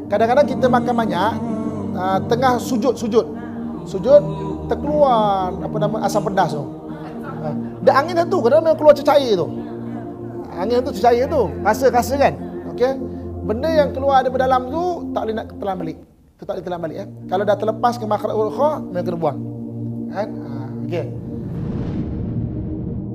Kadang-kadang kita makan banyak, tengah sujud terkeluar asam pedas tu. Dan angin tu kadang-kadang keluar cecair tu. Angin tu cecair tu, rasa kan. Okey. Benda yang keluar daripada dalam tu tak boleh nak telan balik. Tu tak boleh telan balik. Kalau dah terlepas ke makhraj ukhra, memang kena buang. Kan? Okey.